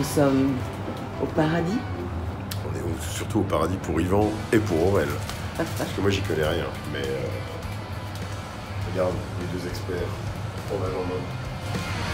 Nous sommes au paradis. On est surtout au paradis pour Yvan et pour Aurel. Parce que moi, j'y connais rien. Mais regarde, les deux experts en mal en main.